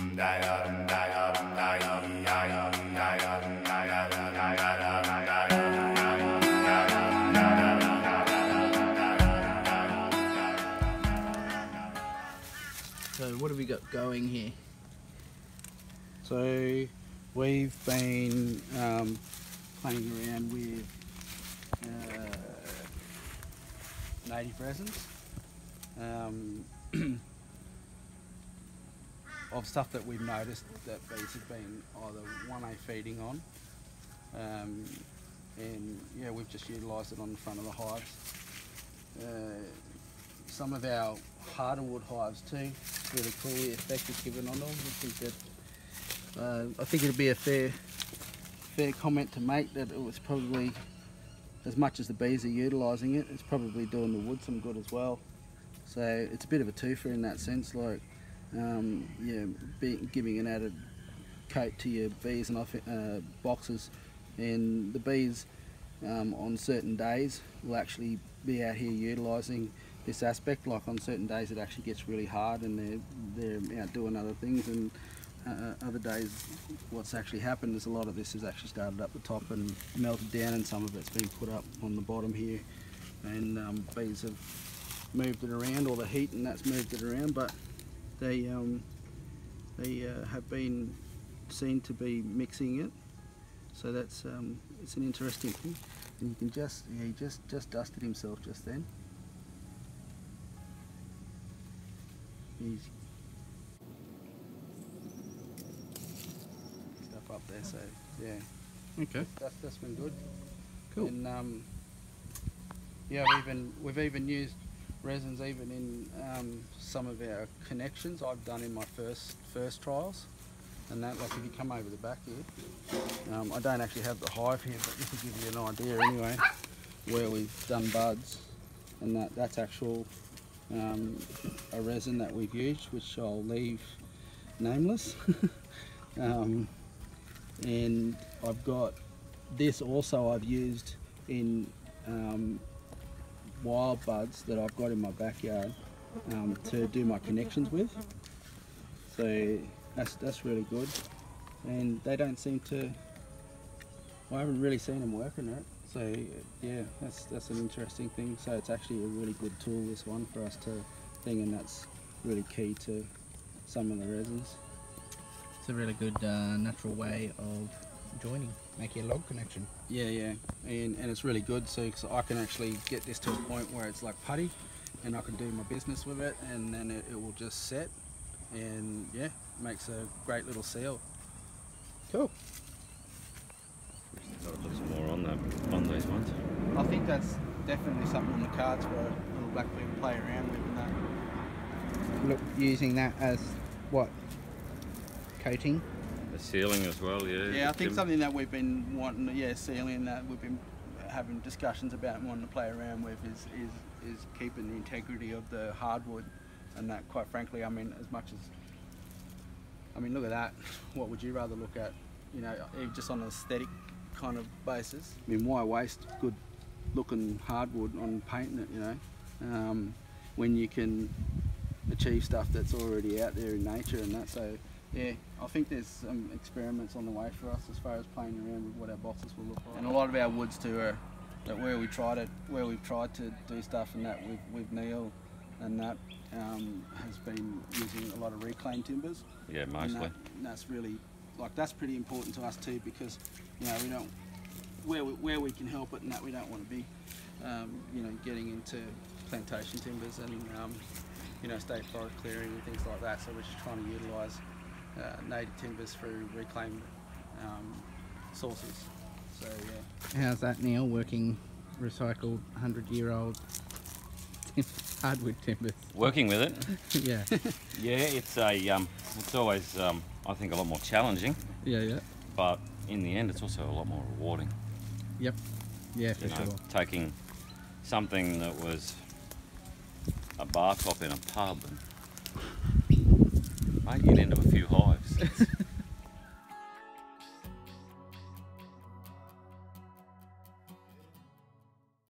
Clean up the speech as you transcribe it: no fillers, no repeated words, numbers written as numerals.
So what have we got going here? So we've been playing around with native resins of stuff that we've noticed that bees have been either 1A feeding on, and yeah, we've just utilised it on the front of the hives. Some of our harder wood hives too, really cool the effect it's given on them. I think it'd be a fair comment to make that it was probably, as much as the bees are utilising it, it's probably doing the wood some good as well. So it's a bit of a twofer in that sense, like yeah, giving an added coat to your bees and boxes, and the bees on certain days will actually be out here utilising this aspect. Like on certain days it actually gets really hard and they're out doing other things, and other days what's actually happened is a lot of this has actually started up the top and melted down, and some of it's been put up on the bottom here, and bees have moved it around, or the heat and that's moved it around, but they have been seen to be mixing it, so that's it's an interesting thing. And you can just, yeah, he just dusted himself just then. He's stuff up there, so yeah. Okay. That's been good. Cool. And yeah, we've even used resins even in some of our connections I've done in my first trials, and that, like if you come over the back here, I don't actually have the hive here, but this will give you an idea anyway where we've done buds, and that's actual a resin that we've used, which I'll leave nameless. And I've got this also I've used in wild buds that I've got in my backyard to do my connections with, so that's really good. And they don't seem to, I haven't really seen them working it, so yeah, that's an interesting thing. So it's actually a really good tool, this one, for us to thing, and that's really key to some of the resins. It's a really good natural way of joining, making a log connection. Yeah, and it's really good, so cause I can actually get this to a point where it's like putty, and I can do my business with it, and then it will just set, and yeah, makes a great little seal. Cool. Got to put some more on these ones. I think that's definitely something on the cards for a little black bee to play around with, and that. Look, using that as what? Coating? The sealing as well, yeah. Yeah, I think something that we've been wanting, yeah, sealing, that we've been having discussions about wanting to play around with is keeping the integrity of the hardwood, and that, quite frankly, I mean, as much as, I mean, look at that. What would you rather look at? You know, just on an aesthetic kind of basis. I mean, why waste good looking hardwood on painting it, you know, when you can achieve stuff that's already out there in nature and that. So yeah, I think there's some experiments on the way for us as far as playing around with what our boxes will look like. And a lot of our woods too are that where we've tried to do stuff, and that with Neal and that has been using a lot of reclaimed timbers. Yeah, mostly. And that's really, like, that's pretty important to us too, because you know, we don't, where we can help it, and that we don't want to be you know, getting into plantation timbers and you know, state forest clearing and things like that. So we're just trying to utilise native timbers through reclaimed sources. So yeah. How's that, Neil, working recycled 100-year-old hardwood timbers? Working with it? Yeah. Yeah, it's always I think a lot more challenging. Yeah. But in the end, it's also a lot more rewarding. Yep. Yeah, for sure. Taking something that was a bar top in a pub and making it into a few hives.